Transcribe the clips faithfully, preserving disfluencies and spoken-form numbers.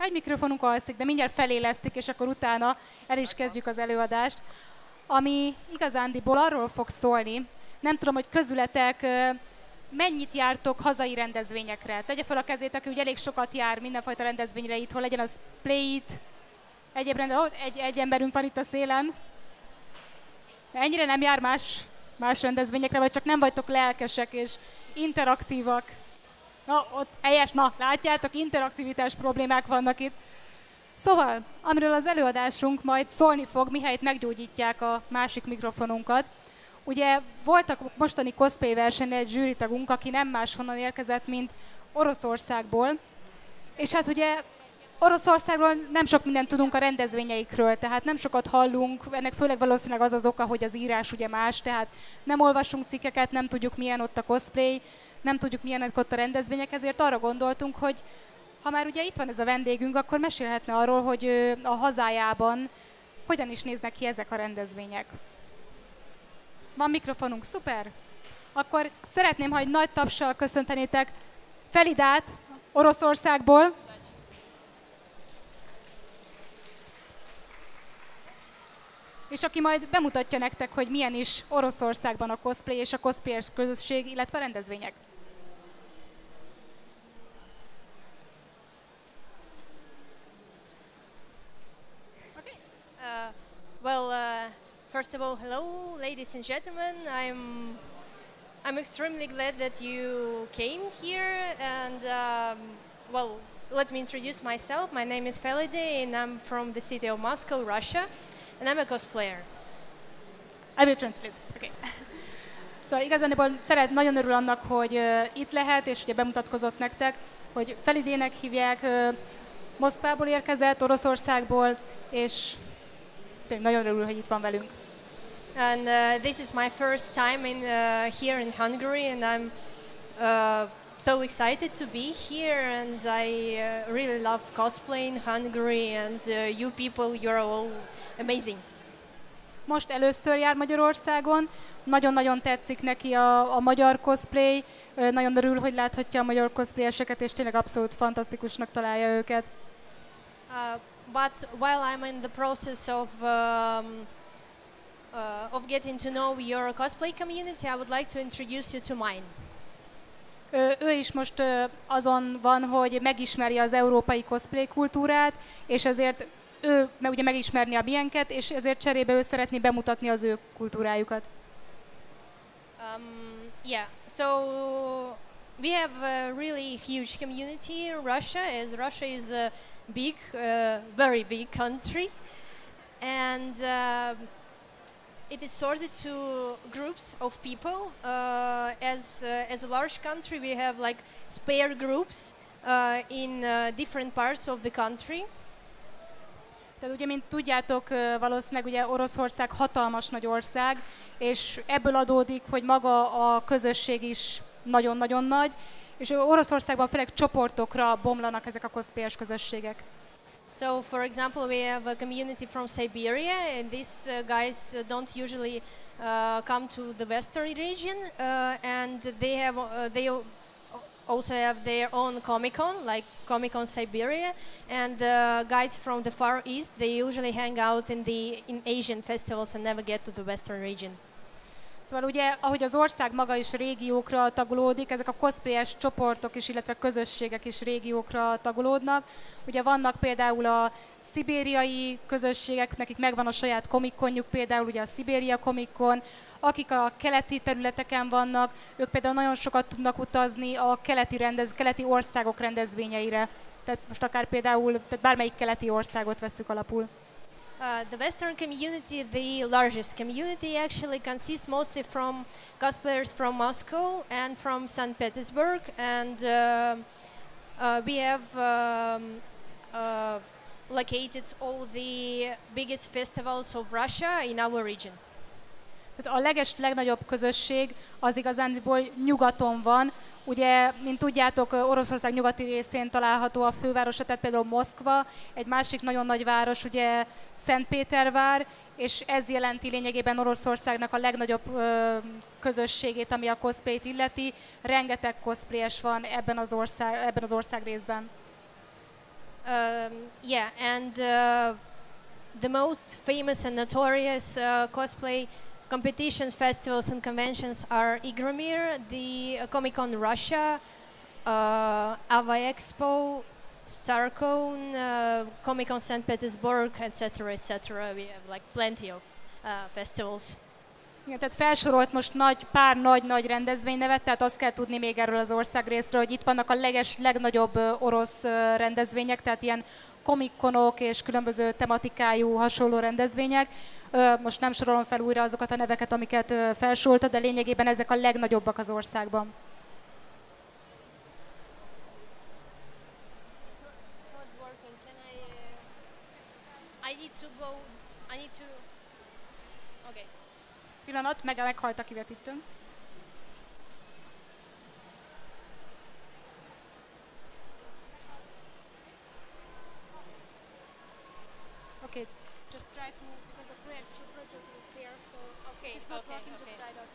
egy mikrofonunk alszik, de mindjárt felélesztik, és akkor utána el is kezdjük az előadást, ami igazándiból arról fog szólni, nem tudom, hogy közületek mennyit jártok hazai rendezvényekre. Tegye fel a kezét, aki ugye elég sokat jár mindenfajta rendezvényre itthon, legyen az Play It, egyéb rende, oh, egy, egy emberünk van itt a szélen. Ennyire nem jár más, más rendezvényekre, vagy csak nem vagytok lelkesek és interaktívak. Na, ott helyes, na, látjátok, interaktivitás problémák vannak itt. Szóval, amiről az előadásunk majd szólni fog, mihelyt meggyógyítják a másik mikrofonunkat. Ugye voltak mostani cosplay versenyen egy zsűritagunk, aki nem máshonnan érkezett, mint Oroszországból. És hát ugye Oroszországról nem sok mindent tudunk a rendezvényeikről, tehát nem sokat hallunk, ennek főleg valószínűleg az az oka, hogy az írás ugye más, tehát nem olvasunk cikkeket, nem tudjuk milyen ott a cosplay, nem tudjuk milyenek ott a rendezvények, ezért arra gondoltunk, hogy ha már ugye itt van ez a vendégünk, akkor mesélhetne arról, hogy a hazájában hogyan is néznek ki ezek a rendezvények. Van mikrofonunk, szuper! Akkor szeretném, ha egy nagy tapssal köszöntenétek Felidát Oroszországból. És aki majd bemutatja nektek, hogy milyen is Oroszországban a cosplay és a cosplayer közösség, illetve a rendezvények. Okay. Uh, well, uh, first of all, hello, ladies and gentlemen. I'm I'm extremely glad that you came here, and um, well, let me introduce myself. My name is Felide, and I'm from the city of Moscow, Russia. And I'm a cosplayer. I will translate. Okay. Szóval igazából szeret, nagyon örül annak, hogy uh, itt lehet, és ugye bemutatkozott nektek, hogy Felidének hívják, uh, Moszkvából érkezett, Oroszországból, és tényleg nagyon örül, hogy itt van velünk. And uh, this is my first time in uh, here in Hungary, and I'm uh, so excited to be here, and I uh, really love cosplay in Hungary, and uh, you people, you're all amazing. Most először jár Magyarországon, nagyon-nagyon tetszik neki a, a magyar cosplay, nagyon örül, hogy láthatja a magyar cosplayeseket, és tényleg abszolút fantasztikusnak találja őket. Uh, but while I'm in the process of um, uh, of getting to know your cosplay community, I would like to introduce you to mine. Ő, ő is most azon van, hogy megismeri az európai cosplay kultúrát, és ezért ő meg ugye megismerni a miénket, és ezért cserébe ő szeretné bemutatni az ő kultúrájukat. Um, yeah, so we have a really huge community in Russia, as Russia is a big, uh, very big country, and uh, it is sorted to groups of people. Uh, as uh, as a large country, we have like spare groups uh, in uh, different parts of the country. Tehát ugye, mint tudjátok, valószínűleg ugye Oroszország hatalmas nagy ország, és ebből adódik, hogy maga a közösség is nagyon-nagyon nagy, és Oroszországban főleg csoportokra bomlanak ezek a cosplayers közösségek. So, for example, we have a community from Siberia, and these uh, guys uh, don't usually uh, come to the western region, uh, and they have uh, they also have their own Comic-Con, like Comic-Con Siberia, and the uh, guys from the Far East, they usually hang out in the in Asian festivals and never get to the western region. Szóval ugye, ahogy az ország maga is régiókra tagolódik, ezek a cosplayes csoportok is, illetve közösségek is régiókra tagolódnak. Ugye vannak például a szibériai közösségek, nekik megvan a saját Comic-Conjuk, például ugye a Szibéria Comic-Con, akik a keleti területeken vannak, ők például nagyon sokat tudnak utazni a keleti, rendez, keleti országok rendezvényeire. Tehát most akár például, tehát bármelyik keleti országot vesszük alapul. Uh, the Western community, the largest community, actually consists mostly from cosplayers from Moscow and from Saint Petersburg, and uh, uh, we have um, uh, located all the biggest festivals of Russia in our region. Tehát a leges, legnagyobb közösség az igazándiból nyugaton van. Ugye, mint tudjátok, Oroszország nyugati részén található a fővárosa, tehát például Moszkva, egy másik nagyon nagy város, ugye Szentpétervár, és ez jelenti lényegében Oroszországnak a legnagyobb ö, közösségét, ami a cosplayt illeti. Rengeteg cosplayes van ebben az ország, ebben az ország részben. Um, yeah, and uh, the most famous and notorious uh, cosplay competitions, festivals, and conventions are Igromir, the uh, Comic-Con Russia, uh, Ava Expo, Starcon, uh, Comic-Con Saint Petersburg, et cetera, et cetera. We have like plenty of uh, festivals. Igen, tehát felsorolt most nagy, pár nagy-nagy rendezvénynevet, tehát azt kell tudni még erről az országrészről, hogy itt vannak a leges, legnagyobb orosz rendezvények, tehát ilyen komikkonok és különböző tematikájú hasonló rendezvények. Most nem sorolom fel újra azokat a neveket, amiket felsorolta, de lényegében ezek a legnagyobbak az országban. Pillanat, meg meghalt a kivetítőn. Okay, just try to, because the project, project is there, so okay, it's not okay, working, okay. just try that.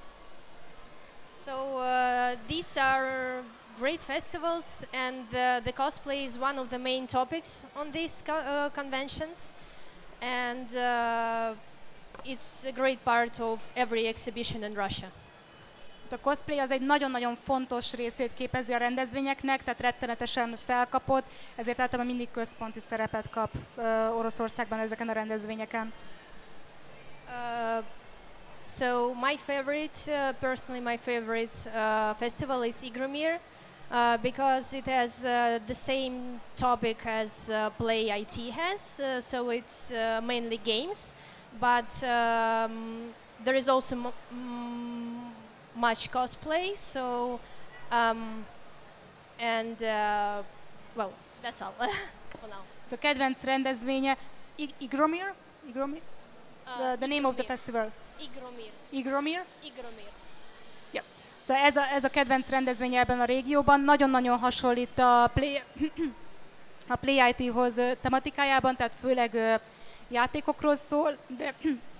So uh, these are great festivals, and uh, the cosplay is one of the main topics on these co uh, conventions, and uh, it's a great part of every exhibition in Russia. A cosplay az egy nagyon-nagyon fontos részét képezi a rendezvényeknek, tehát rettenetesen felkapott, ezért általában mindig központi szerepet kap uh, Oroszországban ezeken a rendezvényeken. Uh, so my favorite, uh, personally my favorite uh, festival is Igromir, uh, because it has uh, the same topic as uh, Play I T has, uh, so it's uh, mainly games. But um, there is also m m much cosplay, so um, and uh, well, that's all for now. A kedvenc rendezvénye Igromir? Igromir? Uh, the, the name of the festival? Igromir. Igromir? Igromir. Yep. Szóval ez a, ez a kedvenc rendezvénye ebben a régióban, nagyon-nagyon hasonlít a Play, a Play I T-hoz tematikájában, tehát főleg játékokról szól, de...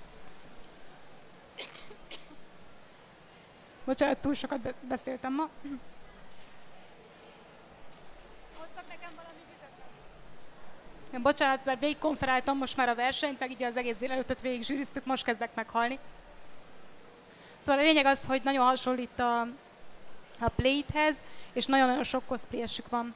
Bocsánat, túl sokat be beszéltem ma. Hoztak nekem valami vizet? Bocsánat, mert végigkonferáltam most már a versenyt, meg így az egész délelőttet végig zsűriztük, most kezdek meghalni. Szóval a lényeg az, hogy nagyon hasonlít a, a Play-hez, és nagyon-nagyon sok cosplayesük van.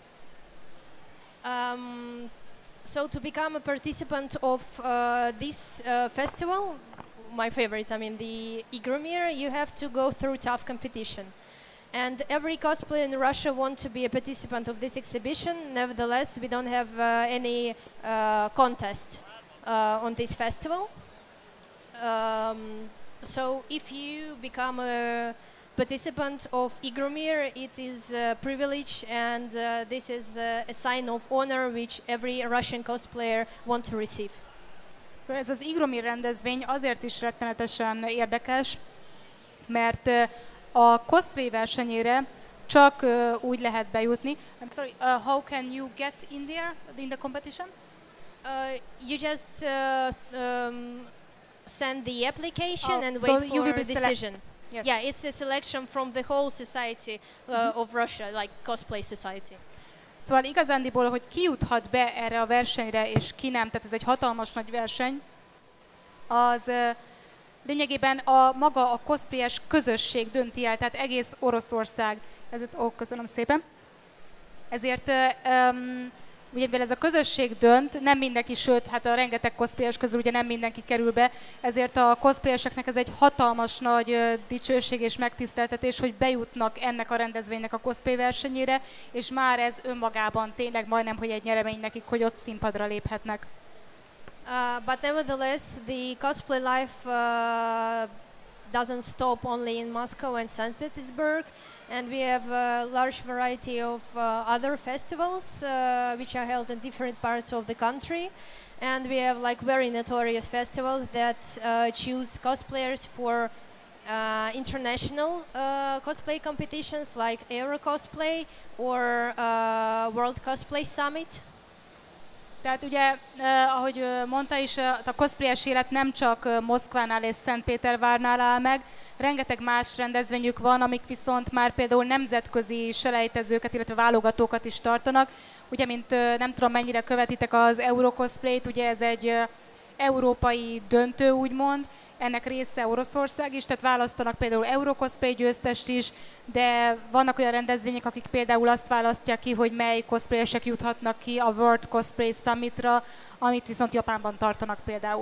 Um, So to become a participant of uh, this uh, festival, my favorite, I mean the Igromir, you have to go through tough competition. And every cosplayer in Russia wants to be a participant of this exhibition. Nevertheless, we don't have uh, any uh, contest uh, on this festival. Um, so if you become a participant of Igromir, it is a privilege, and uh, this is uh, a sign of honor which every Russian cosplayer wants to receive. Szóval ez az Igromir rendezvény azért is rettenetesen érdekes, mert a cosplay versenyére csak úgy lehet bejutni. I'm sorry, uh, how can you get in there, in the competition? Uh, you just uh, um, send the application oh, and so wait you for will a be decision. Yes. Yeah, it's a selection from the whole society uh, mm-hmm. of Russia, like cosplay society. Szóval igazándiból, hogy ki juthat be erre a versenyre, és ki nem, tehát ez egy hatalmas nagy verseny, az uh, lényegében a maga a cosplayes közösség dönti el, tehát egész Oroszország. Ezért, ó, köszönöm szépen. Ezért uh, um, ugye mivel ez a közösség dönt, nem mindenki, sőt, hát a rengeteg cosplayes közül ugye nem mindenki kerül be, ezért a cosplayeseknek ez egy hatalmas nagy uh, dicsőség és megtiszteltetés, hogy bejutnak ennek a rendezvénynek a cosplay versenyére, és már ez önmagában tényleg majdnem, hogy egy nyeremény nekik, hogy ott színpadra léphetnek. Uh, but nevertheless, the cosplay life uh, doesn't stop only in Moscow and Saint Petersburg, and we have a large variety of uh, other festivals uh, which are held in different parts of the country, and we have like very notorious festivals that uh, choose cosplayers for uh, international uh, cosplay competitions like Euro Cosplay or uh, World Cosplay Summit. Tehát ugye, eh, ahogy mondta is, a cosplayes élet nem csak Moszkvánál és Szentpétervárnál áll meg, rengeteg más rendezvényük van, amik viszont már például nemzetközi selejtezőket, illetve válogatókat is tartanak. ugye, mint nem tudom mennyire követitek az Eurocosplayt, ugye ez egy európai döntő, úgymond, ennek része Oroszország is, tehát választanak például Eurocosplay győztest is, de vannak olyan rendezvények, akik például azt választják ki, hogy mely cosplayesek juthatnak ki a World Cosplay Summitra, amit viszont Japánban tartanak például.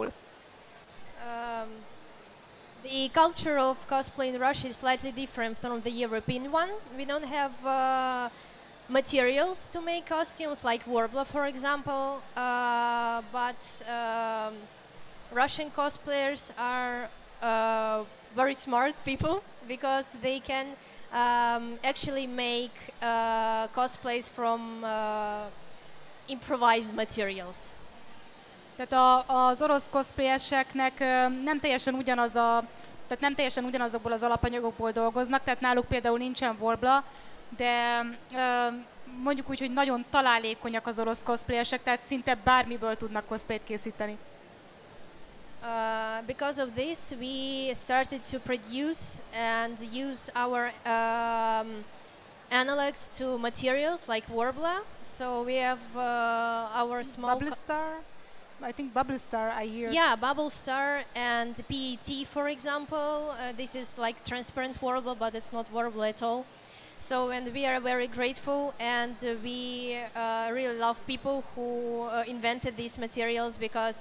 Um, the culture of cosplay in Russia is slightly different from the European one. We don't have uh, materials to make costumes like Worbla, for example, uh, but um, Russian cosplayers are uh, very smart people because they can um, actually make uh, cosplays from uh, improvised materials. Tehát a, az orosz cosplayeseknek nem teljesen ugyanaz a, tehát nem teljesen ugyanazokból az alapanyagokból dolgoznak, tehát náluk például nincsen Worbla, de mondjuk úgy, hogy nagyon találékonyak az orosz cosplayesek, tehát szinte bármiből tudnak cosplayt készíteni. Uh, because of this, we started to produce and use our um, analogs to materials like Worbla. So we have uh, our small Bubble Star? I think Bubble Star, I hear. Yeah, Bubble Star and P E T, for example. Uh, this is like transparent Worbla, but it's not Worbla at all. So, and we are very grateful, and uh, we uh, really love people who uh, invented these materials, because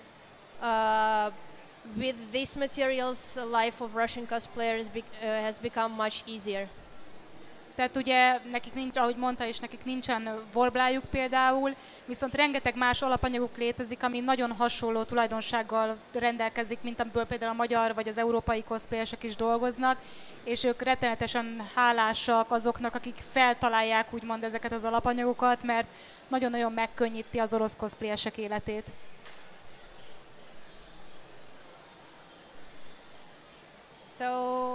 uh, with these materials, the life of Russian cosplayers be uh, has become much easier. Tehát ugye nekik nincs, ahogy mondta, és nekik nincsen Worblájuk például, viszont rengeteg más alapanyaguk létezik, ami nagyon hasonló tulajdonsággal rendelkezik, mint amiből például a magyar vagy az európai cosplayesek is dolgoznak, és ők rettenetesen hálásak azoknak, akik feltalálják úgymond ezeket az alapanyagokat, mert nagyon-nagyon megkönnyíti az orosz cosplayesek életét. So,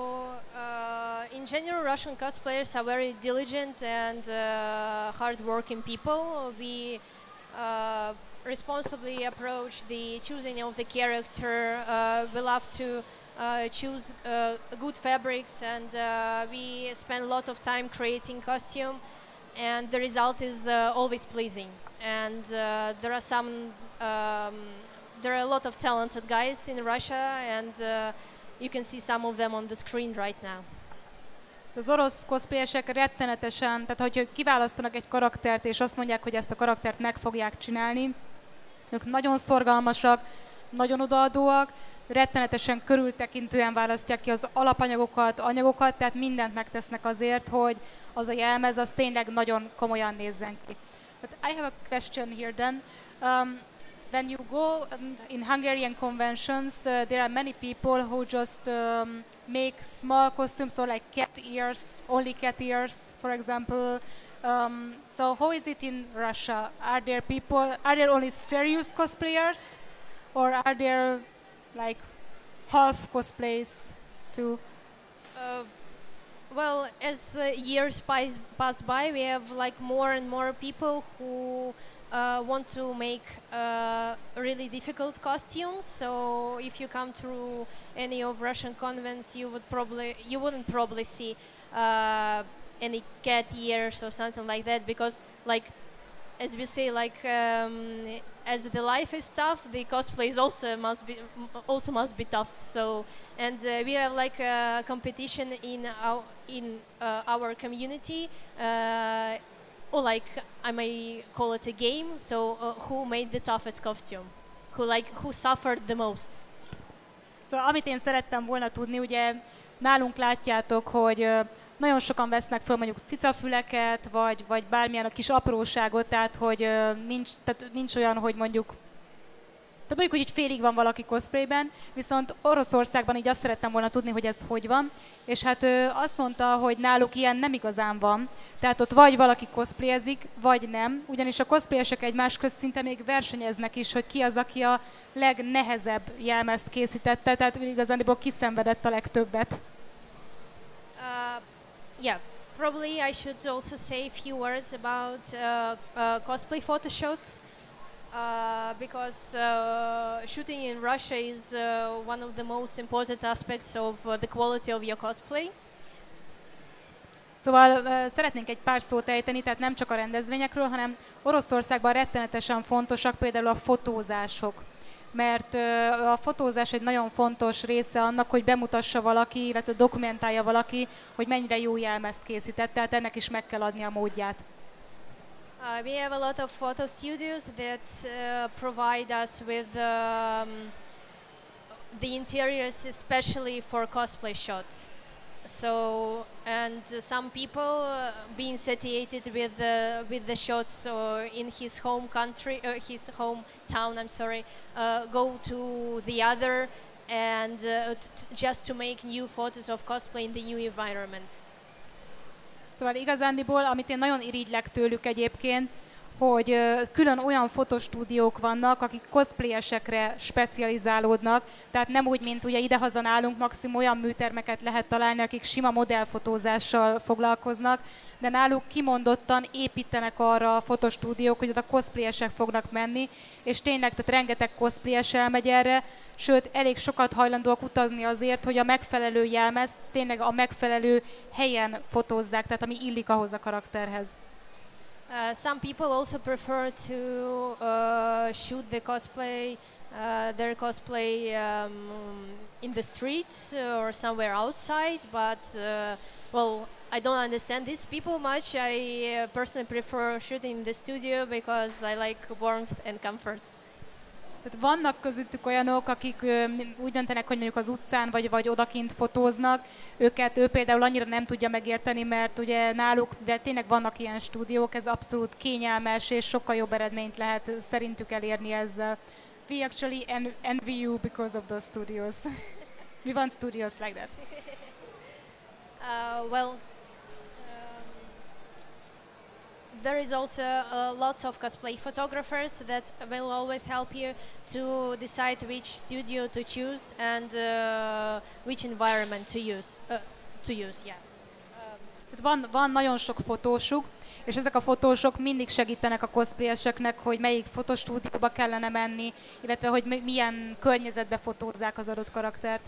uh, in general, Russian cosplayers are very diligent and uh, hard-working people. We uh, responsibly approach the choosing of the character. Uh, we love to uh, choose uh, good fabrics, and uh, we spend a lot of time creating costume, and the result is uh, always pleasing. And uh, there are some, um, there are a lot of talented guys in Russia, and uh, you can see some of them on the screen right now. Az orosz cosplayesek rettenetesen, tehát hogyha kiválasztanak egy karaktert, és azt mondják, hogy ezt a karaktert meg fogják csinálni, ők nagyon szorgalmasak, nagyon odaadóak, rettenetesen körültekintően választják ki az alapanyagokat, anyagokat, tehát mindent megtesznek azért, hogy az a jelmez az tényleg nagyon komolyan nézzen ki. But I have a question here then. Um, When you go um, in Hungarian conventions, uh, there are many people who just um, make small costumes, or like cat ears, only cat ears, for example. Um, so how is it in Russia? Are there people, are there only serious cosplayers, or are there like half cosplays too? Uh, well, as uh, years pass, pass by, we have like more and more people who Uh, want to make uh, really difficult costumes. So if you come to any of Russian convents, you would probably you wouldn't probably see uh, any cat ears or something like that, because, like, as we say, like um, as the life is tough, the cosplays also must be also must be tough. So, and uh, we have like a competition in our in uh, our community. Uh, Or like, I may call it a game, so uh, who made the toughest costume? Who like, who suffered the most? Szóval amit én szerettem volna tudni, ugye nálunk látjátok, hogy nagyon sokan vesznek föl mondjuk cicafüleket, vagy, vagy bármilyen a kis apróságot, tehát hogy nincs, tehát nincs olyan, hogy mondjuk, tehát mondjuk, hogy félig van valaki cosplayben, viszont Oroszországban így azt szerettem volna tudni, hogy ez hogy van, és hát ő azt mondta, hogy náluk ilyen nem igazán van, tehát ott vagy valaki cosplayezik, vagy nem, ugyanis a cosplayesek egymás közt szinte még versenyeznek is, hogy ki az, aki a legnehezebb jelmezt készítette, tehát igazából kiszenvedett a legtöbbet. Uh, yeah, probably I should also say a few words about uh, uh, cosplay photoshoots. Uh, because uh, shooting in Russia is uh, one of the most important aspects of uh, the quality of your cosplay. Szóval uh, szeretnénk egy pár szót ejteni, tehát nem csak a rendezvényekről, hanem Oroszországban rettenetesen fontosak például a fotózások. Mert uh, a fotózás egy nagyon fontos része annak, hogy bemutassa valaki, illetve dokumentálja valaki, hogy mennyire jó jelmezt készített, tehát ennek is meg kell adni a módját. Uh, we have a lot of photo studios that uh, provide us with um, the interiors, especially for cosplay shots. So, and uh, some people uh, being satiated with the with the shots uh, in his home country, uh, his hometown. I'm sorry, uh, go to the other and uh, t just to make new photos of cosplay in the new environment. Szóval igazándiból, amit én nagyon irigylek tőlük egyébként, hogy külön olyan fotostúdiók vannak, akik cosplayesekre specializálódnak, tehát nem úgy, mint ugye idehaza nálunk, maximum olyan műtermeket lehet találni, akik sima modellfotózással foglalkoznak, de náluk kimondottan építenek arra a fotostúdiók, hogy oda cosplayesek fognak menni, és tényleg, tehát rengeteg cosplayes elmegy erre, sőt, elég sokat hajlandóak utazni azért, hogy a megfelelő jelmezt tényleg a megfelelő helyen fotózzák, tehát ami illik ahhoz a karakterhez. Uh, some people also prefer to uh, shoot the cosplay, uh, their cosplay um, in the street or somewhere outside, but uh, well, I don't understand these people much. I uh, personally prefer shooting in the studio because I like warmth and comfort. Tehát vannak közöttük olyanok, akik ö, úgy döntenek, hogy mondjuk az utcán vagy, vagy odakint fotóznak, őket ő például annyira nem tudja megérteni, mert ugye náluk, de tényleg vannak ilyen stúdiók, ez abszolút kényelmes és sokkal jobb eredményt lehet szerintük elérni ezzel. We actually en envy you because of those studios. We want studios like that. Uh, well, there is also uh, lots of cosplay photographers that will always help you to decide which studio to choose and uh, which environment to use. Uh, to use, yeah. Um. Van, van nagyon sok fotósuk, és ezek a fotósok mindig segítenek a cosplayeseknek, hogy melyik fotostúdióba kellene menni, illetve hogy milyen környezetbe fotózzák az adott karaktert.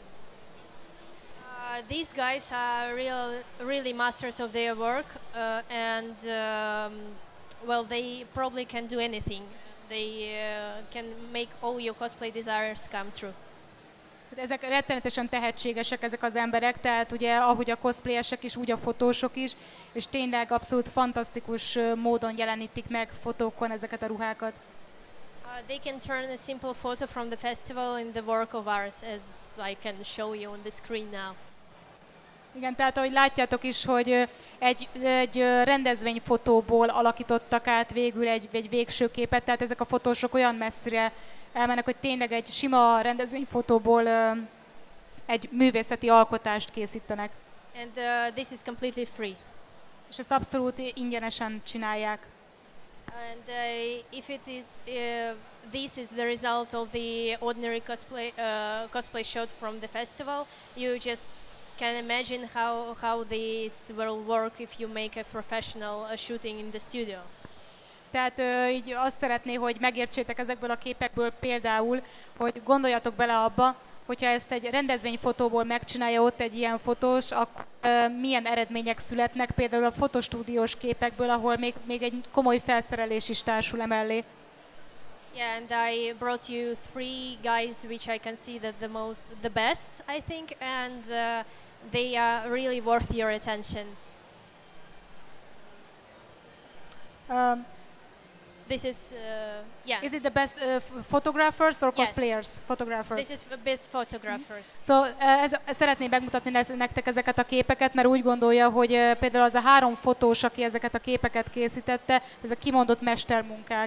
Uh, these guys are real, really masters of their work, uh, and um, well, they probably can do anything. They uh, can make all your cosplay desires come true. Ezek rettenetesen tehetségesek ezek az emberek, tehát ugye ahogy a cosplayesek is, úgy a fotósok is, és tényleg abszolút fantasztikus módon jelenítik meg fotókon ezeket a ruhákat. Uh, they can turn a simple photo from the festival in the work of art, as I can show you on the screen now. Igen, tehát ahogy látjátok is, hogy egy, egy rendezvényfotóból alakítottak át végül egy, egy végső képet, tehát ezek a fotósok olyan messzire elmennek, hogy tényleg egy sima rendezvényfotóból egy művészeti alkotást készítenek. And uh, this is completely free. És ezt abszolút ingyenesen csinálják. And uh, if it is, uh, this is the result of the ordinary cosplay, uh, cosplay shot from the festival, you just can imagine how, how this will work if you make a professional uh, shooting in the studio. Tehát ö, így azt szeretné, hogy megértsétek ezekből a képekből például, hogy gondoljatok bele abba, hogyha ezt egy rendezvényfotóból megcsinálja ott egy ilyen fotós, akkor ö, milyen eredmények születnek például a fotostúdiós képekből, ahol még, még egy komoly felszerelés is társul emellé. Yeah, and I brought you three guys which I can see that the most, the best, I think, and uh, they are really worth your attention. Um, This is, uh, yeah. Is it the best uh, photographers or Yes. cosplayers? Photographers. This is the best photographers. Szóval ez, szeretném megmutatni ez, nektek ezeket a képeket, mert úgy gondolja, hogy uh, például az a három fotós, aki ezeket a képeket készítette, ezek kimondott mestermunkák.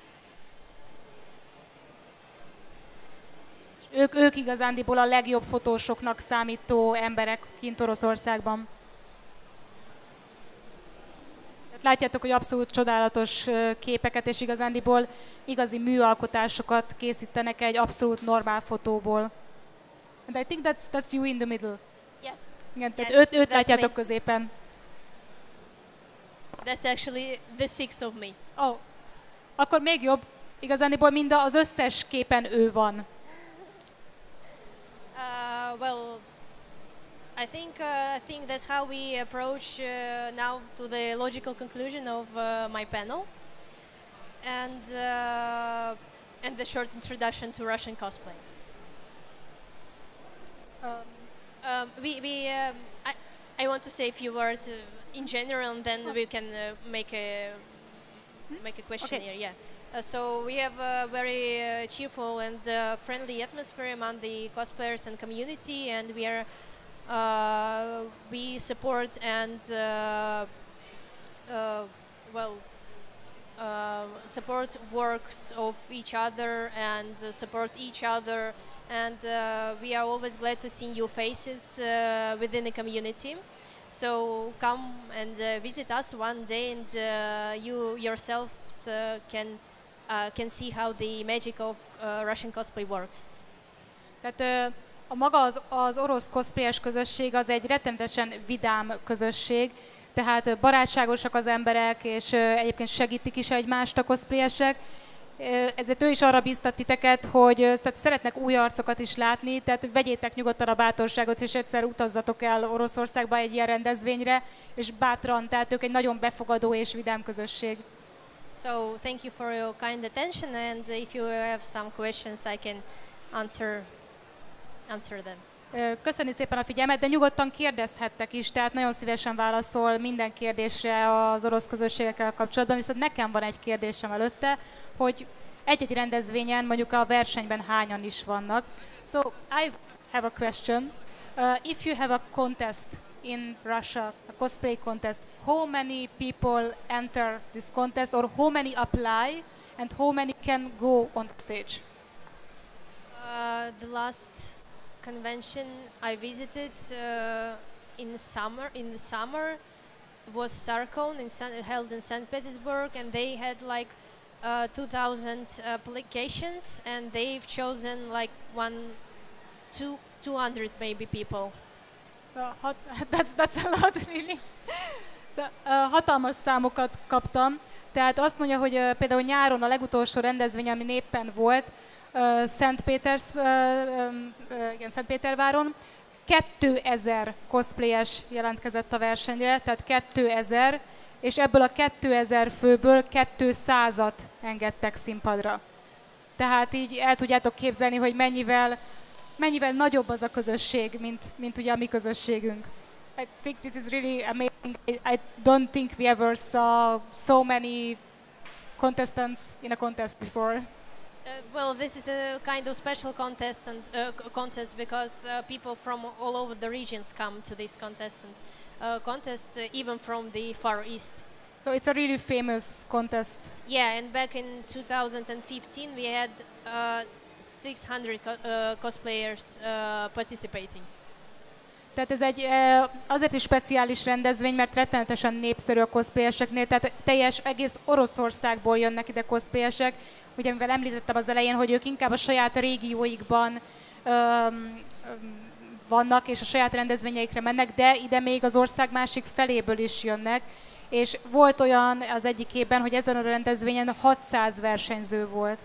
Ők, ők igazándiból a legjobb fotósoknak számító emberek kint Oroszországban. Látjátok, hogy abszolút csodálatos képeket, és igazándiból igazi műalkotásokat készítenek egy abszolút normál fotóból. And I think that's, that's you in the middle. Yes. Igen, tehát Yes, őt, őt that's látjátok me. középen. That's actually the six of me. Oh, akkor még jobb. Igazándiból mind az összes képen ő van. Uh, well, I think uh, I think that's how we approach uh, now to the logical conclusion of uh, my panel, and uh, and the short introduction to Russian cosplay. Um, Um, we we um, I, I want to say a few words uh, in general, and then we can uh, make a make a question Okay. here. Yeah. Uh, so we have a very uh, cheerful and uh, friendly atmosphere among the cosplayers and community, and we are uh, we support and uh, uh, well uh, support works of each other and uh, support each other, and uh, we are always glad to see new faces uh, within the community. So come and uh, visit us one day, and uh, you yourselves uh, can uh, can see how the magic of uh, Russian cosplay works. Tehát ö, a maga az, az orosz cosplayes közösség az egy rettenetesen vidám közösség, tehát ö, barátságosak az emberek, és ö, egyébként segítik is egymást a cosplayesek. Ö, Ezért ő is arra bíztat titeket, hogy ö, tehát szeretnek új arcokat is látni, tehát vegyétek nyugodtan a bátorságot, és egyszer utazzatok el Oroszországba egy ilyen rendezvényre, és bátran, tehát ők egy nagyon befogadó és vidám közösség. So thank you for your kind attention, and if you have some questions, I can answer answer them. Ö, Köszönöm szépen a figyelmet, de nyugodtan kérdezhettek is, tehát nagyon szívesen válaszol minden kérdésre az orosz közösségekkel kapcsolatban, viszont nekem van egy kérdésem előtte, hogy egy-egy rendezvényen, mondjuk a versenyben hányan is vannak. So I have a question. Uh, if you have a contest in Russia, a cosplay contest, how many people enter this contest, or how many apply, and how many can go on the stage? Uh, the last convention I visited uh, in summer in the summer was StarCon in San, held in Saint Petersburg, and they had like uh, two thousand applications, and they've chosen like one, two, two hundred maybe people. Uh, hat, that's, that's a lot, really. So, uh, hatalmas számokat kaptam, tehát azt mondja, hogy uh, például nyáron a legutolsó rendezvény, ami éppen volt, uh, Szent Péters, uh, um, uh, igen, Szentpéterváron, kétezer cosplayes jelentkezett a versenyre, tehát kétezer, és ebből a kétezer főből kétszázat engedtek színpadra. Tehát így el tudjátok képzelni, hogy mennyivel mennyivel nagyobb az a közösség, mint, mint ugye a mi közösségünk. I think this is really amazing. I, I don't think we ever saw so many contestants in a contest before. Uh, well, this is a kind of special contest, and uh, c- contest because uh, people from all over the regions come to this contest, and uh, contest uh, even from the Far East. So it's a really famous contest. Yeah, and back in two thousand fifteen we had uh, six hundred co- uh, cosplayers uh, participating. Tehát ez egy eh, azért is speciális rendezvény, mert rettenetesen népszerű a cosplayeseknél, tehát teljes egész Oroszországból jönnek ide cosplayesek. Ugye mivel említettem az elején, hogy ők inkább a saját régióikban öm, öm, vannak, és a saját rendezvényeikre mennek, de ide még az ország másik feléből is jönnek. És volt olyan az egyik évben, hogy ezen a rendezvényen hatszáz versenyző volt.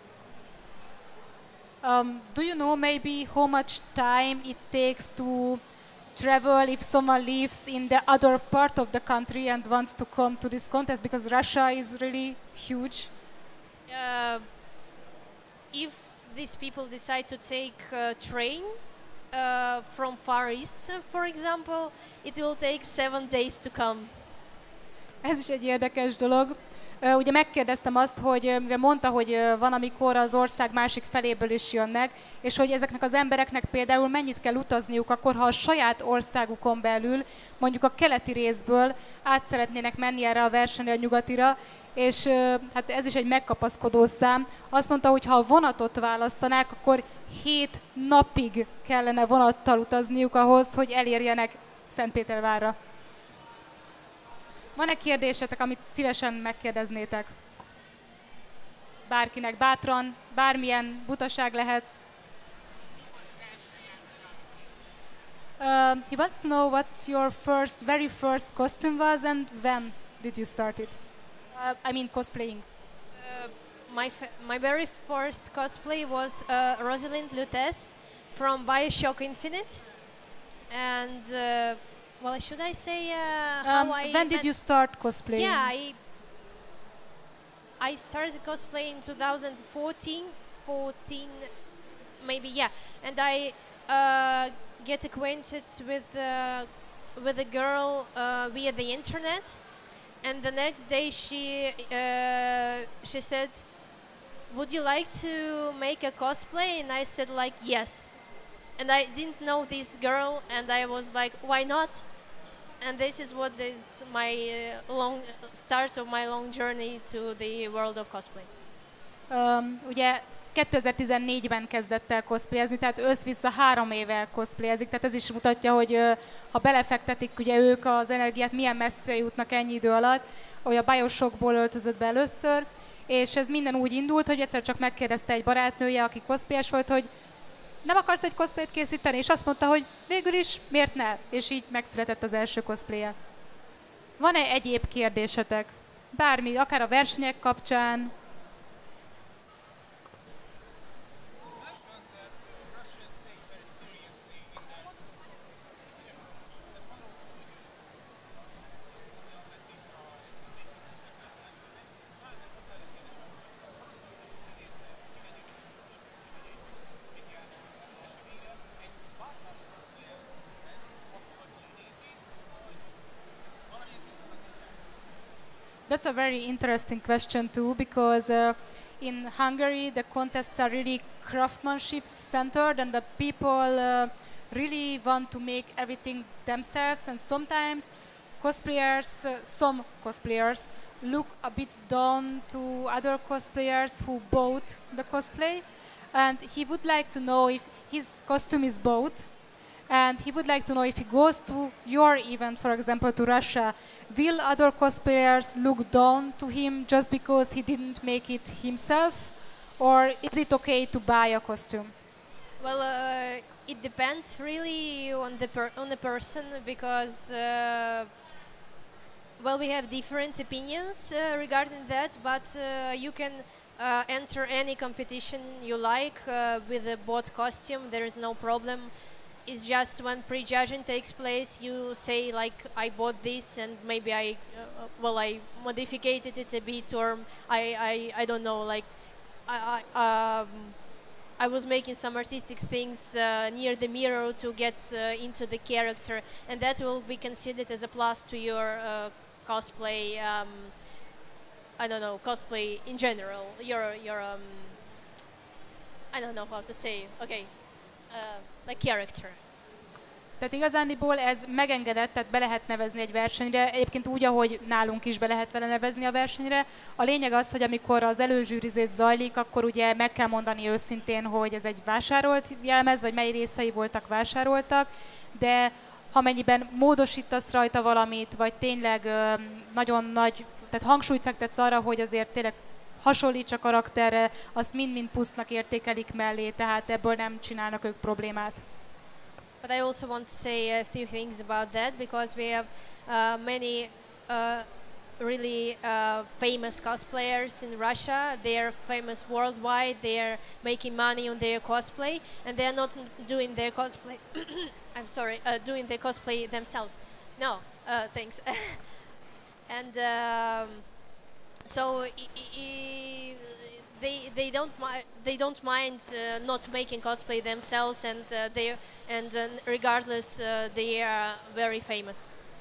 Um, do you know maybe how much time it takes to travel if someone lives in the other part of the country and wants to come to this contest, because Russia is really huge? Uh, if these people decide to take uh, train uh, from Far East, uh, for example, it will take seven days to come. Ez is egy érdekes dolog. Ö, Ugye megkérdeztem azt, hogy ö, mivel mondta, hogy ö, van, amikor az ország másik feléből is jönnek, és hogy ezeknek az embereknek például mennyit kell utazniuk akkor, ha a saját országukon belül, mondjuk a keleti részből át szeretnének menni erre a versenyre a nyugatira, és ö, hát ez is egy megkapaszkodó szám. Azt mondta, hogy ha a vonatot választanák, akkor hét napig kellene vonattal utazniuk ahhoz, hogy elérjenek Szentpétervárra. Van-e kérdésetek, amit szívesen megkérdeznétek? Bárkinek, bátran, bármilyen butaság lehet. Uh, he wants to know what your first, very first costume was, and when did you start it? Uh, I mean cosplaying. Uh, my f- my very first cosplay was uh, Rosalind Lutece from BioShock Infinite. and uh, well, should I say uh, how Um, I when did met- you start cosplaying? Yeah, I I started cosplay in two thousand fourteen, fourteen, maybe, yeah, and I uh, get acquainted with uh, with a girl uh, via the internet, and the next day she uh, she said, "Would you like to make a cosplay?" And I said like yes, and I didn't know this girl, and I was like, "Why not?" And this is what is my uh, long start of my long journey to the world of cosplay. Um, ugye kétezer-tizennégyben kezdett el cosplayezni, tehát össz-vissza három éve cosplayezik, tehát ez is mutatja, hogy ö, ha belefektetik ugye ők az energiát, milyen messzire jutnak ennyi idő alatt, hogy a Bioshockból öltözött be először, és ez minden úgy indult, hogy egyszer csak megkérdezte egy barátnője, aki cosplayes volt, hogy nem akarsz egy cosplayt készíteni, és azt mondta, hogy végül is miért ne, és így megszületett az első cosplay-je. Van-e egyéb kérdésetek? Bármi, akár a versenyek kapcsán. That's a very interesting question too, because uh, in Hungary the contests are really craftsmanship centered, and the people uh, really want to make everything themselves, and sometimes cosplayers, uh, some cosplayers look a bit down to other cosplayers who bought the cosplay, and he would like to know if his costume is bought, and he would like to know if he goes to your event, for example, to Russia, will other cosplayers look down to him just because he didn't make it himself, or is it okay to buy a costume? Well, uh, it depends really on the per- on the person, because uh, well, we have different opinions uh, regarding that, but uh, you can uh, enter any competition you like uh, with a bought costume. There is no problem. It's just when prejudging takes place, you say like, I bought this and maybe I, uh, well, I modified it a bit, or I, I, I don't know, like, I, I, um, I was making some artistic things uh, near the mirror to get uh, into the character, and that will be considered as a plus to your uh, cosplay. Um, I don't know, cosplay in general. Your, your, um, I don't know how to say. Okay. Uh, like character. Tehát igazándiból ez megengedett, tehát be lehet nevezni egy versenyre, egyébként úgy, ahogy nálunk is be lehet vele nevezni a versenyre. A lényeg az, hogy amikor az előzsűrizés zajlik, akkor ugye meg kell mondani őszintén, hogy ez egy vásárolt jelmez, vagy mely részei voltak vásároltak, de ha mennyiben módosítasz rajta valamit, vagy tényleg ö, nagyon nagy, tehát hangsúlyt fektetsz arra, hogy azért tényleg hasonlíts a karakterre, azt mind-mind plusznak értékelik mellé, tehát ebből nem csinálnak ők problémát. But I also want to say a few things about that, because we have uh, many uh, really uh, famous cosplayers in Russia. They are famous worldwide. They are making money on their cosplay, and they are not doing their cosplay. I'm sorry, uh, doing their cosplay themselves. No, uh, thanks. And um, so I, I, they they don't mi- they don't mind uh, not making cosplay themselves, and uh, they and uh, regardless uh, they are very famous.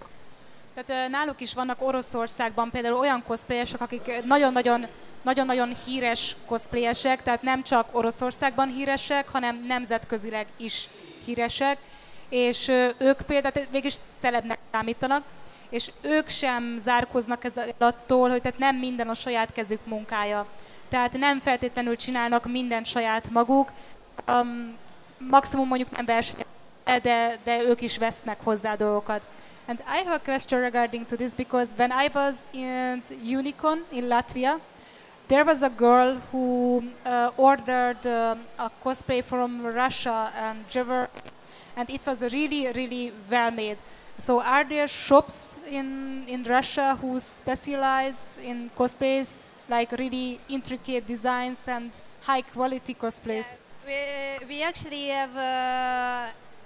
Tehát uh, náluk is vannak Oroszországban például olyan cosplayesek, akik nagyon-nagyon nagyon-nagyon híres cosplayesek, tehát nem csak Oroszországban híresek, hanem nemzetközileg is híresek, és uh, ők például végig is celebnek számítanak, és ők sem zárkoznak ez attól, hogy tehát nem minden a saját kezük munkája. Tehát nem feltétlenül csinálnak mindent saját maguk, um, maximum mondjuk nem versenyek, de, de ők is vesznek hozzá dolgokat. And I have a question regarding to this, because when I was in Unicon in Latvia, there was a girl who uh, ordered uh, a cosplay from Russia and Germany, and it was really, really well made. So are there shops in, in Russia who specialize in cosplays, like really intricate designs and high quality cosplays? Yeah, we, we actually have uh,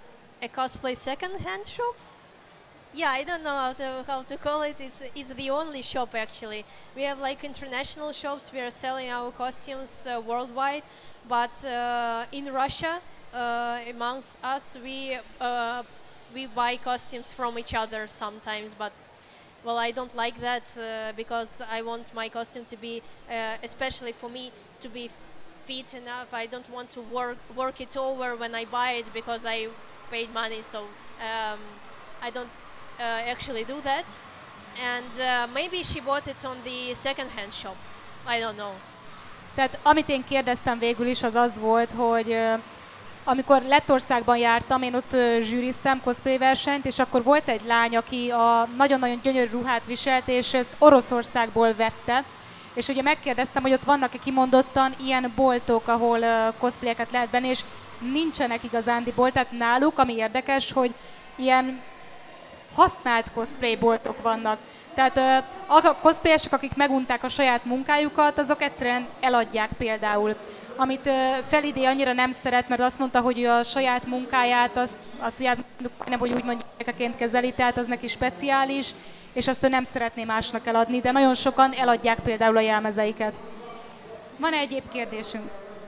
a cosplay second-hand shop. Yeah, I don't know how to how to call it. It's it's the only shop actually. We have like international shops. We are selling our costumes uh, worldwide, but uh, in Russia, uh, amongst us, we uh, we buy costumes from each other sometimes. But well, I don't like that uh, because I want my costume to be, uh, especially for me, to be fit enough. I don't want to work work it over when I buy it because I paid money. So um, I don't. Uh, actually do that, and uh, maybe she bought it on the second-hand shop. I don't know. Tehát amit én kérdeztem végül is, az az volt, hogy uh, amikor Lettországban jártam, én ott uh, zsűriztem cosplay versenyt, és akkor volt egy lány, aki a nagyon-nagyon gyönyörű ruhát viselt, és ezt Oroszországból vette. És ugye megkérdeztem, hogy ott vannak-e kimondottan ilyen boltok, ahol uh, cosplayeket lehet benni, és nincsenek igazándiból. Tehát náluk, ami érdekes, hogy ilyen használt cosplay boltok vannak. Tehát a cosplayesek, akik megunták a saját munkájukat, azok egyszerűen eladják például. Amit Felidé annyira nem szeret, mert azt mondta, hogy a saját munkáját, azt, azt nem, hogy úgy mondják, kezeli, tehát az neki speciális, és azt ő nem szeretné másnak eladni, de nagyon sokan eladják például a jelmezeiket. Van-e egyéb kérdésünk?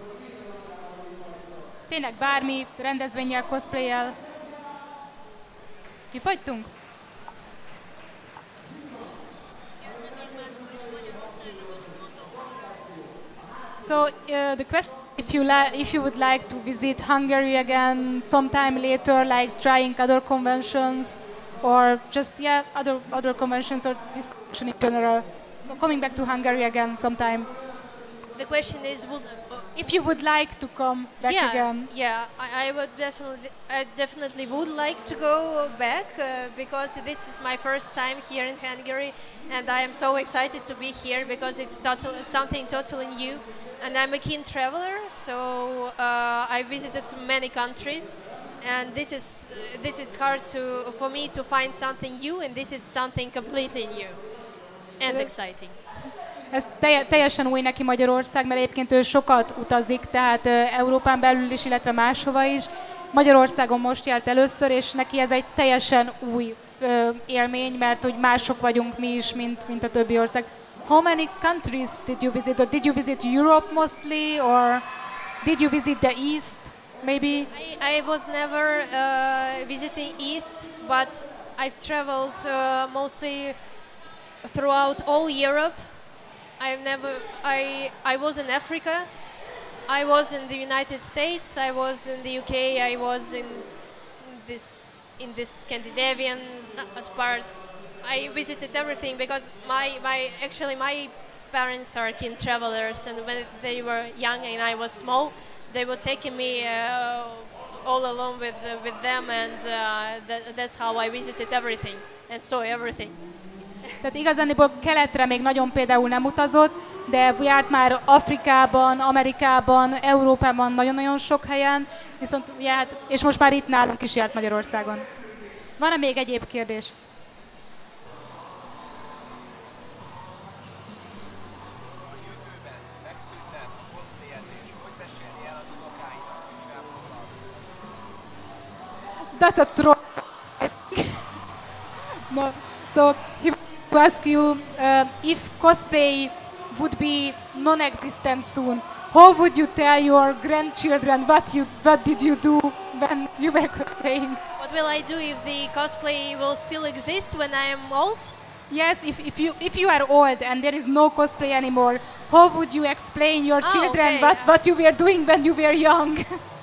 Tényleg bármi rendezvénnyel, cosplayel? Kifagytunk? So uh, the question, if you li if you would like to visit Hungary again sometime later, like trying other conventions, or just yeah other other conventions or this convention in general. So coming back to Hungary again sometime. The question is, would, uh, if you would like to come back yeah, again. Yeah, I, I would definitely, I definitely would like to go back uh, because this is my first time here in Hungary, and I am so excited to be here because it's total, something totally new. And I'm a keen traveler, so uh, I visited many countries, and this is uh, this is hard to for me to find something new, and this is something completely new and exciting. Ez teljesen új neki Magyarország, mert egyébként ő sokat utazik, tehát Európán belül is, illetve máshova is. Magyarországon most járt először, és neki ez egy teljesen új élmény, mert hogy mások vagyunk mi is, mint, mint a többi ország. How many countries did you visit? Or did you visit Europe mostly, or did you visit the East, maybe? I, I was never uh, visiting East, but I've traveled uh, mostly throughout all Europe. I've never. I I was in Africa. I was in the United States. I was in the U K. I was in this in this Scandinavian part. I visited everything because my my actually my parents are keen travelers, and when they were young and I was small, they were taking me uh, all along with uh, with them, and uh, that, that's how I visited everything and saw everything. Tehát igazániból keletre még nagyon például nem utazott, de járt már Afrikában, Amerikában, Európában nagyon-nagyon sok helyen, viszont járt, és most már itt nálunk is járt Magyarországon. Van-e még egyéb kérdés? That's a troll. No. So he will ask you uh, if cosplay would be non-existent soon. How would you tell your grandchildren what you what did you do when you were cosplaying? What will I do if the cosplay will still exist when I am old? Yes, if, if you if you are old and there is no cosplay anymore, how would you explain your oh, children okay. what, what you were doing when you were young?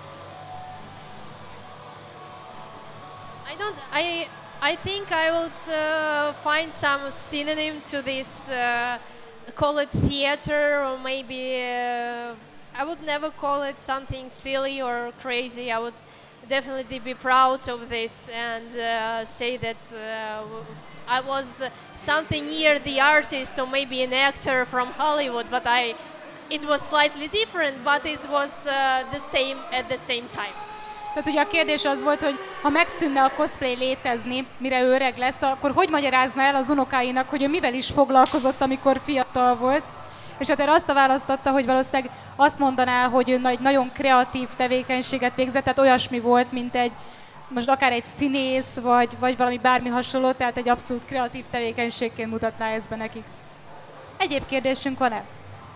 I don't. I. I think I would uh, find some synonym to this. Uh, call it theater, or maybe uh, I would never call it something silly or crazy. I would definitely be proud of this and uh, say that uh, I was uh, something near the artist or maybe an actor from Hollywood. But I, it was slightly different, but it was uh, the same at the same time. Tehát ugye a kérdés az volt, hogy ha megszűnne a cosplay létezni, mire ő öreg lesz, akkor hogy magyarázna el az unokáinak, hogy ő mivel is foglalkozott, amikor fiatal volt. És hát erre azt a választotta, hogy valószínűleg azt mondaná, hogy ő egy nagyon kreatív tevékenységet végzett, tehát olyasmi volt, mint egy most akár egy színész, vagy, vagy valami bármi hasonló, tehát egy abszolút kreatív tevékenységként mutatná ezt be nekik. Egyéb kérdésünk van-e?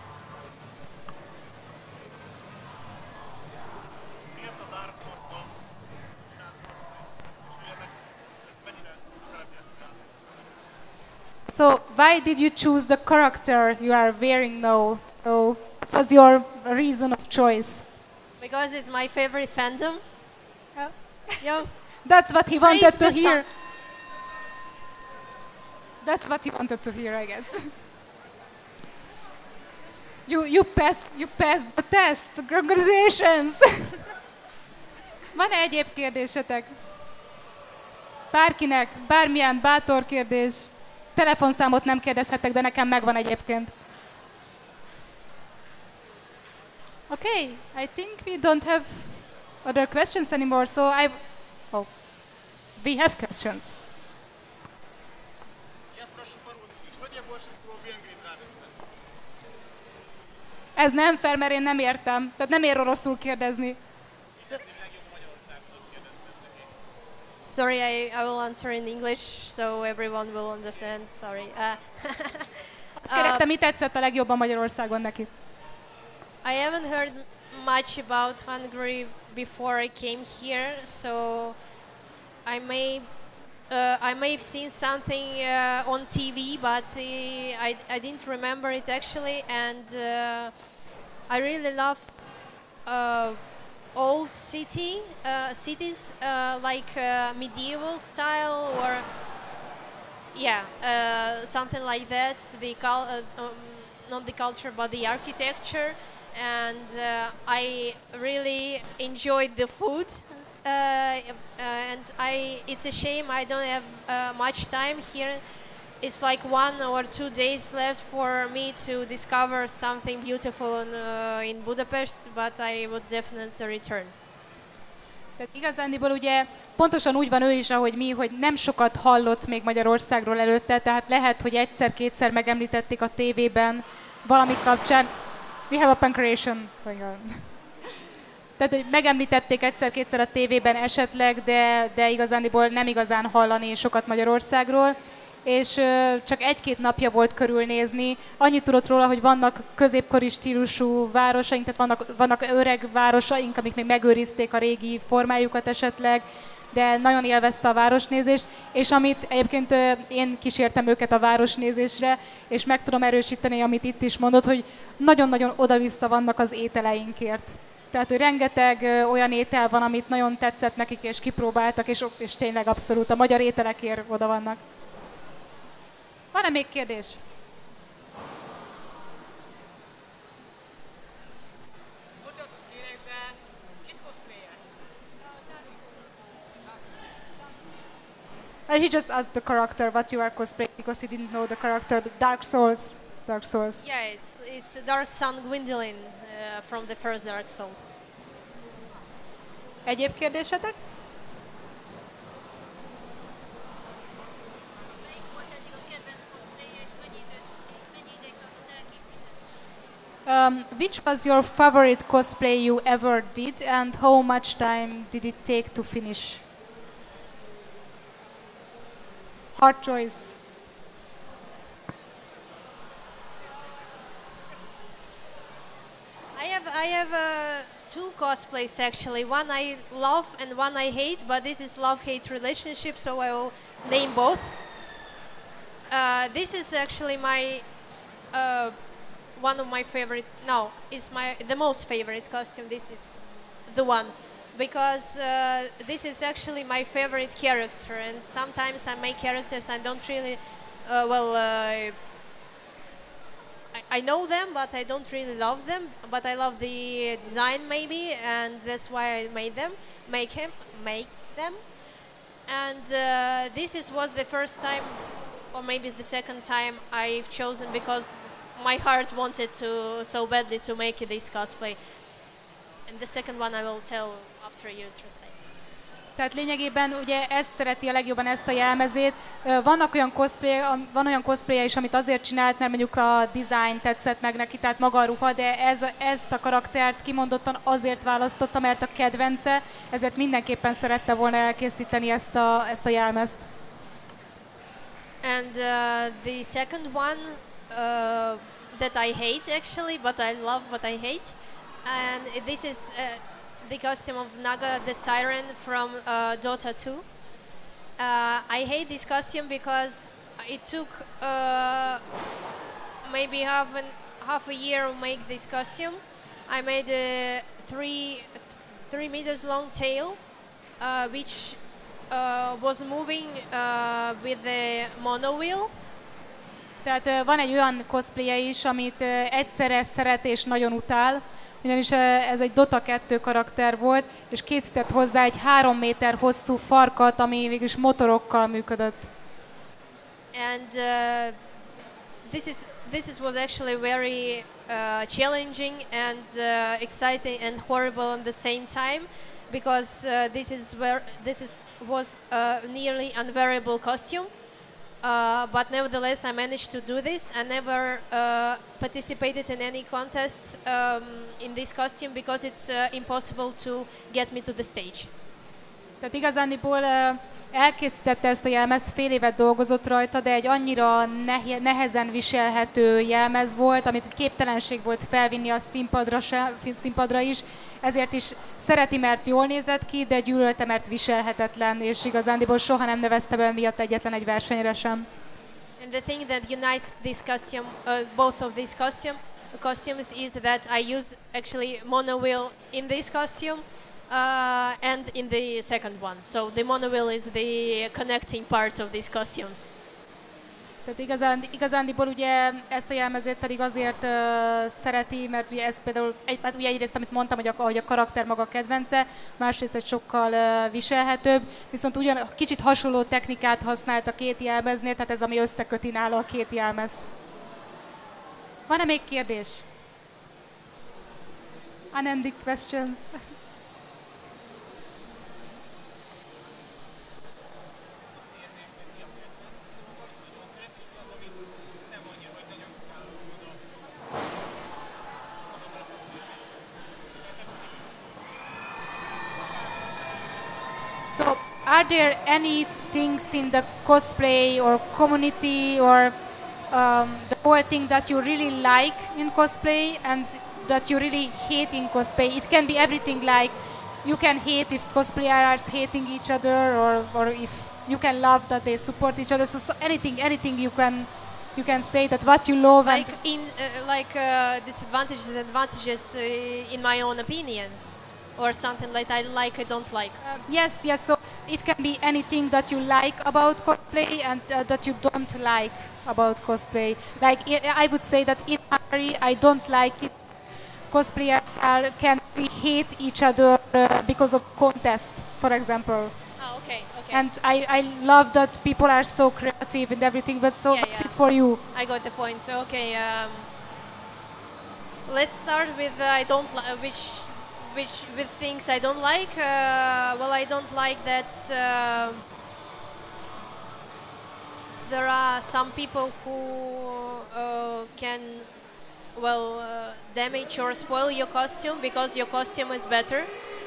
So, why did you choose the character you are wearing now? So, what was your reason of choice? Because it's my favorite fandom. Yeah. Yeah. That's what he wanted Praise to the hear. sun. That's what he wanted to hear, I guess. You you passed you passed the test. Congratulations. Van-e egyéb kérdésetek? Bárkinek, bármilyen bátor kérdés. Telefonszámot nem kérdezhetek, de nekem megvan egyébként. Okay, I think we don't have other questions anymore, so I... Oh, we have questions. Ez nem fair, mert én nem értem. Tehát nem ér oroszul kérdezni. So, sorry, I, I will answer in English so everyone will understand. Sorry. Uh, Azt kérek, mi tetszett a legjobban Magyarországon neki? I haven't heard much about Hungary before I came here, so I may uh, I may have seen something uh, on T V, but uh, I I didn't remember it actually, and uh, I really love uh, old city uh, cities uh, like uh, medieval style or yeah uh, something like that. The cul uh, um, not the culture but the architecture. And uh, I really enjoyed the food, uh, uh, and I. It's a shame I don't have uh, much time here. It's like one or two days left for me to discover something beautiful in, uh, in Budapest, but I would definitely return. Tehát igazándiból ugye pontosan úgy van ő is, ahogy mi, hogy nem sokat hallott még Magyarországról előtte, tehát lehet, hogy egyszer-kétszer megemlítették a tévében valami kapcsán. We have a pancreation going on. Tehát, hogy megemlítették egyszer-kétszer a tévében esetleg, de, de igazándiból nem igazán hallani sokat Magyarországról, és ö, csak egy-két napja volt körülnézni. Annyit tudott róla, hogy vannak középkori stílusú városaink, tehát vannak, vannak öreg városaink, amik még megőrizték a régi formájukat esetleg, de nagyon élvezte a városnézést, és amit egyébként ö, én kísértem őket a városnézésre, és meg tudom erősíteni, amit itt is mondott, hogy nagyon-nagyon oda-vissza vannak az ételeinkért. Tehát, hogy rengeteg ö, olyan étel van, amit nagyon tetszett nekik, és kipróbáltak, és, és tényleg abszolút a magyar ételekért oda vannak. Van-e még kérdés? Uh, he just asked the character what you are cosplaying because he didn't know the character. Dark Souls. Dark Souls. Yeah, it's it's Dark Sun Gwendolyn uh, from the first Dark Souls. Egyéb kérdésetek? Um, which was your favorite cosplay you ever did, and how much time did it take to finish? Hard choice. I have I have uh, two cosplays actually. One I love and one I hate, but it is love-hate relationship, so I will name both. Uh, this is actually my uh, one of my favorite. No, it's my the most favorite costume. This is the one because uh, this is actually my favorite character, and sometimes I make characters I don't really uh, well. Uh, I know them, but I don't really love them. But I love the design, maybe, and that's why I made them, make him, make them. And uh, this is what the first time, or maybe the second time, I've chosen because my heart wanted to so badly to make this cosplay. And the second one I will tell after you translate. Tehát lényegében ugye ezt szereti a legjobban, ezt a jelmezét. Vannak olyan cosplay, van olyan cosplay is, amit azért csinált, mert mondjuk a design tetszett meg neki, tehát maga a ruha, de ez, ezt a karaktert kimondottan azért választotta, mert a kedvence, ezért mindenképpen szerette volna elkészíteni ezt a, ezt a jelmezt. And uh, the second one uh, that I hate actually, but I love what I hate, and this is uh, the costume of Naga the Siren from uh, Dota two. Uh, I hate this costume because it took uh, maybe half an, half a year to make this costume. I made a three three meters long tail, uh, which uh, was moving uh, with the mono wheel. Tehát uh, van egy olyan cosplayje is, amit uh, egyszerre szeret és nagyon utál, ugyanis uh, ez egy Dota kettő karakter volt, és készített hozzá egy három méter hosszú farkat, ami végülis motorokkal működött. And uh, this is this is was actually very uh, challenging and uh, exciting and horrible at the same time, because uh, this is where this is was a nearly unwearable costume. Uh, but nevertheless, I managed to do this. I never uh, participated in any contests um, in this costume because it's uh, impossible to get me to the stage. Tehát igazániból uh, elkészítette ezt a jelmezt, fél évet dolgozott rajta, de egy annyira nehe, nehezen viselhető jelmez volt, amit képtelenség volt felvinni a színpadra, se, színpadra is, ezért is szereti, mert jól nézett ki, de gyűlölte, mert viselhetetlen, és igazándiból soha nem nevezte be miatt egyetlen egy versenyre sem. And the thing that unites this costume, uh, both of these costume, costumes is that I use actually mono wheel in this costume uh, and in the second one. So the mono wheel is the connecting part of these costumes. Tehát igazán, igazándiból ugye ezt a jelmezét pedig azért uh, szereti, mert ugye ez például, egy, hát ugye egyrészt, amit mondtam, hogy a, hogy a karakter maga a kedvence, másrészt egy sokkal uh, viselhetőbb, viszont ugyan kicsit hasonló technikát használt a két jelmeznél, tehát ez ami összeköti nála a két jelmezt. Van-e még kérdés? Unending questions? So, are there any things in the cosplay or community or um, the whole thing that you really like in cosplay and that you really hate in cosplay? It can be everything, like you can hate if cosplayers are hating each other, or, or if you can love that they support each other. So, so anything, anything you can you can say that what you love like and in uh, like uh, disadvantages and advantages uh, in my own opinion. Or something like I like, I don't like. Uh, yes, yes. So it can be anything that you like about cosplay and uh, that you don't like about cosplay. Like I I would say that in Hungary, I don't like it. Cosplayers are can really hate each other uh, because of contest, for example. Oh, okay, okay. And I, I love that people are so creative and everything. But so Yeah, that's yeah. it for you. I got the point. So, okay, um, let's start with uh, I don't li- which which with things I don't like. Uh, well, I don't like that uh, there are some people who uh, can well uh, damage or spoil your costume because your costume is better.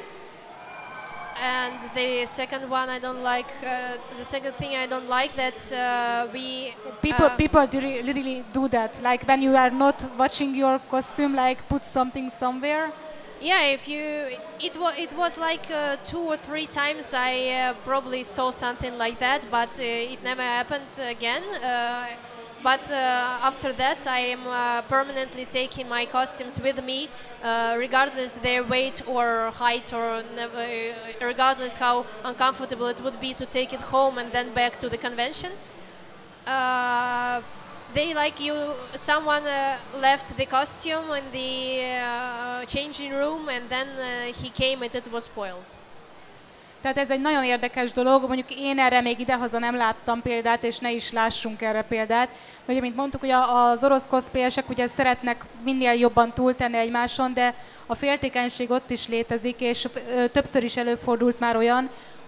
And the second one I don't like. Uh, the second thing I don't like that uh, we People uh, people do re- literally do that. Like when you are not watching your costume, like put something somewhere. Yeah, if you, it was it was like uh, two or three times I uh, probably saw something like that, but uh, it never happened again. Uh, but uh, after that, I am uh, permanently taking my costumes with me, uh, regardless their weight or height, or never, uh, regardless how uncomfortable it would be to take it home and then back to the convention. Uh, They like you. Someone uh, left the costume in the uh, changing room, and then uh, he came and it was spoiled. Tehát ez egy nagyon érdekes dolog, mondjuk én erre még idehaza nem láttam példát, és ne is lássunk erre példát. De ugye, mint mondtuk, hogy az orosz cosplayesek ugye szeretnek minél jobban túltenni egymáson, de a féltékenység ott is létezik, és többször is előfordult már olyan,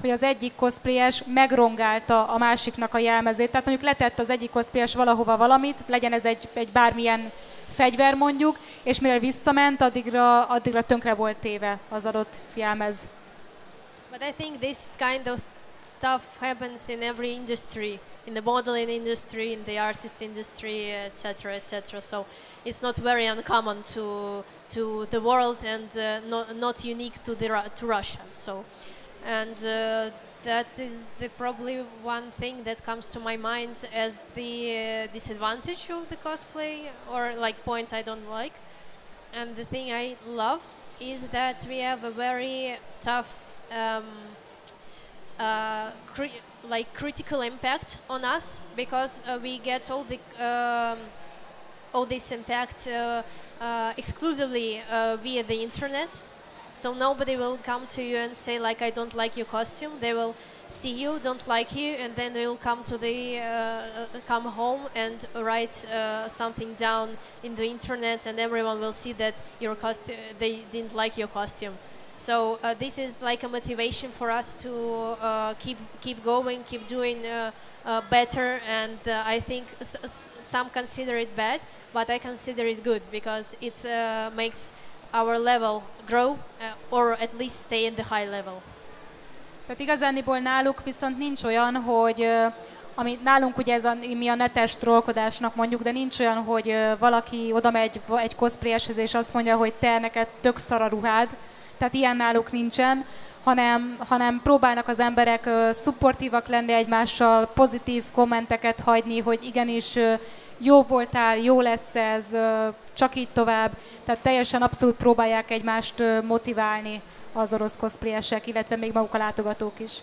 hogy az egyik cosplayes megrongálta a másiknak a jelmezét. Tehát mondjuk letett az egyik cosplayes valahova valamit, legyen ez egy, egy bármilyen fegyver mondjuk, és mire visszament, addigra, addigra tönkre volt téve az adott jelmez. But I think this kind of stuff happens in every industry, in the modeling industry, in the artist industry, et cetera, et cetera. So it's not very uncommon to to the world and uh, not not unique to the to Russia. So, and uh, that is the probably one thing that comes to my mind as the uh, disadvantage of the cosplay, or like point I don't like. And the thing I love is that we have a very tough um, uh, cri like critical impact on us, because uh, we get all the um, all this impact uh, uh, exclusively uh, via the internet. So nobody will come to you and say like, I don't like your costume. They will see you, don't like you, and then they will come to the uh, come home and write uh, something down in the internet, and everyone will see that your costume, they didn't like your costume. So uh, this is like a motivation for us to uh, keep keep going, keep doing uh, uh, better. And uh, I think s s some consider it bad, but I consider it good, because it uh, makes our level grow, uh, or at least stay in the high level. Tehát igazániból náluk viszont nincs olyan, hogy ami nálunk ugye ez a, mi a netes trollkodásnak mondjuk, de nincs olyan, hogy valaki oda megy egy cosplayeshez és azt mondja, hogy te, neked tök szar a ruhád. Tehát ilyen náluk nincsen, hanem, hanem próbálnak az emberek uh, szupportívak lenni egymással, pozitív kommenteket hagyni, hogy igenis uh, jó voltál, jó lesz ez, uh, csak így tovább. Tehát teljesen abszolút próbálják egymást uh, motiválni az orosz cosplayesek, illetve még maguk a látogatók is.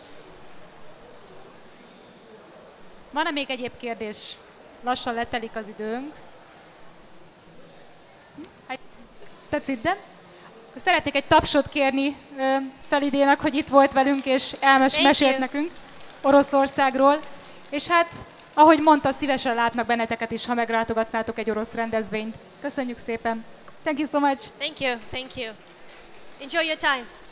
Van-e még egyéb kérdés? Lassan letelik az időnk. Tetszik, de? Szeretnék egy tapsot kérni Felidének, hogy itt volt velünk, és elmesélt nekünk Oroszországról. És hát, ahogy mondta, szívesen látnak benneteket is, ha meglátogatnátok egy orosz rendezvényt. Köszönjük szépen! Thank you so much! Thank you, thank you. Enjoy your time!